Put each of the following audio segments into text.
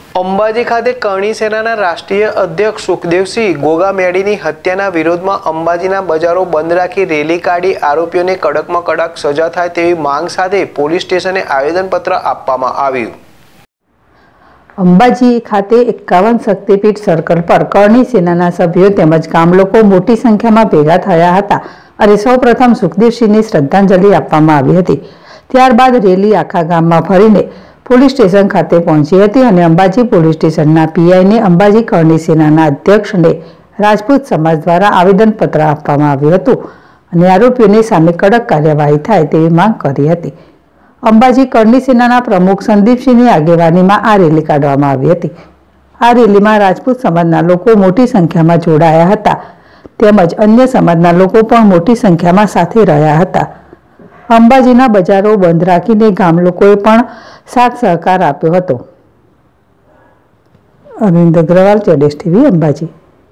અંબાજી ખાતે કરણી સેનાના રાષ્ટ્રીય અધ્યક્ષ સુખદેવસિંહ ગોગામેડીની હત્યાના વિરોધમાં અંબાજીના બજારો બંધ રાખી રેલી કાઢી આરોપીઓને કડકમાં કડક સજા થાય તેવી માંગ સાથે પોલીસ સ્ટેશને આવેદનપત્ર આપવામાં આવ્યું। અંબાજી ખાતે 51 શક્તિપીઠ સર્કલ પર કરણી સેનાના સભ્યો તેમજ ગામ લોકો મોટી સંખ્યામાં ભેગા થયા હતા અને સૌપ્રથમ સુખદેવસિંહને શ્રદ્ધાંજલિ આપવામાં આવી હતી। ત્યારબાદ રેલી આખા ગામમાં ફરીને પોલીસ સ્ટેશન ખાતે પહોંચી હતી અને અંબાજી પોલીસ સ્ટેશનના પીઆઈને અંબાજી કરણી સેનાના અધ્યક્ષને રાજપૂત સમાજ દ્વારા આવેદનપત્ર આપવામાં આવ્યું હતું અને આરોપીઓની સામે કડક કાર્યવાહી થાય તેવી માંગ કરી હતી। અંબાજી કરણી સેનાના પ્રમુખ સંદીપસિંહની આગેવાનીમાં આ રેલી કાઢવામાં આવી હતી। આ રેલીમાં રાજપૂત સમાજના લોકો મોટી સંખ્યામાં જોડાયા હતા તેમજ અન્ય સમાજના લોકો પણ મોટી સંખ્યામાં સાથે રહ્યા હતા। અંબાજીના બજારો બંધ રાખીને ગામ લોકોએ પણ साथ सहकार आप्यो हतो। अरविंद अग्रवाल, जेडेस TV, Ambaji.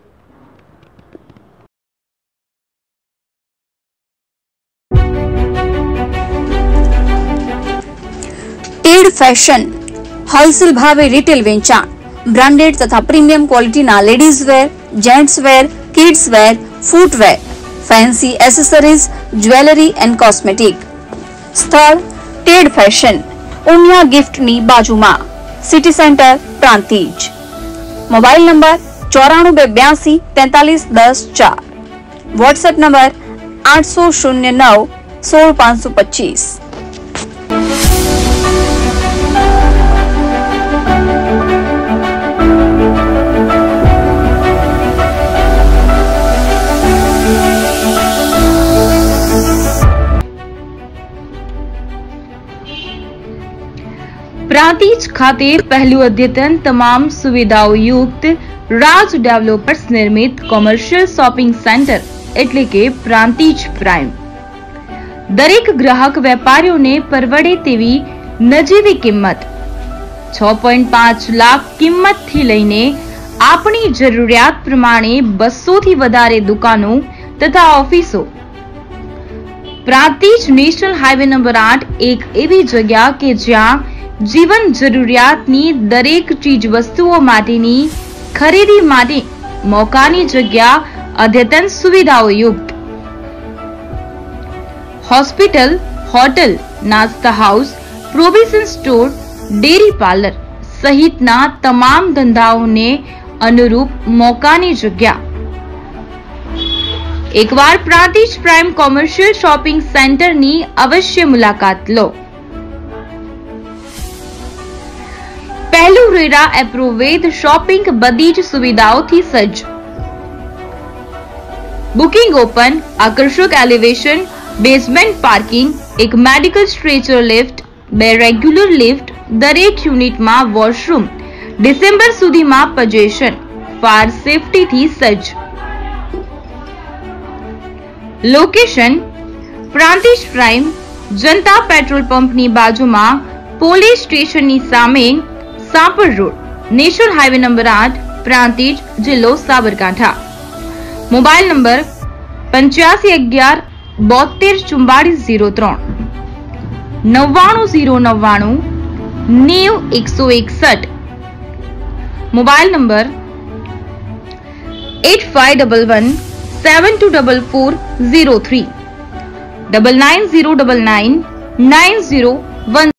Ted fashion wholesale भावे रिटेल वेचाण ब्रांडेड तथा प्रीमियम क्वॉलिटी ना ladies wear, gents wear, kids wear, footwear, fancy accessories, jewellery and cosmetic. स्थल टेड फैशन, उमिया गिफ्ट नी बाजूमा, city centre, Prantij. Mobile number 94 82 43 10 4। WhatsApp number 809 16 525। Prantij खाते पहलू अद्यतन तमाम सुविधाओं युक्त राज डेवलपर्स निर्मित कॉमर्शियल शॉपिंग सेंटर एटले के प्रांतिज प्राइम दरेक ग्राहक वेपारीओ ने परवड़े तेवी नजीवी किंमत 6.5 लाख किंमत थी लईने आपनी जरूरियात प्रमाणे 200 थी वधारे दुकानों तथा ऑफिसों। प्रांतिज नेशनल हाईवे नंबर 8 एक एवी जगह के ज्यां जीवन जरूरियातनी दरेक चीज वस्तुओं माटेनी खरीदी माटे मोकानी जग्या अद्यतन सुविधाओं युक्त हॉस्पिटल, होटल, नास्ता house, provision store, dairy parlour सहितना तमाम धंधाओं ने अनुरूप मोकानी जग्या। एक बार Prantij prime commercial shopping centre नी अवश्य मुलाकात लो। पहलू रेरा एप्रोवेद शॉपिंग बदीज सुविधाओं थी सज्ज। बुकिंग ओपन, आकर्षक एलिवेशन, बेसमेंट पार्किंग, एक medical stretcher lift, 2 regular lift, दरेक यूनिट में वॉशरूम, डिसेम्बर सुधी में पोजीशन, फायर सेफ्टी थी सज्ज। Location Prantij prime Janata petrol pump नी बाजू में पोलीस स्टेशन नी सामे Sapar road, national highway number 8, Prantij, जिल्लो Sabarkantha. Mobile number 85 11 72 44 03, 99 099 90 161। Mobile number 8511 7244 03, 99 099 90 1।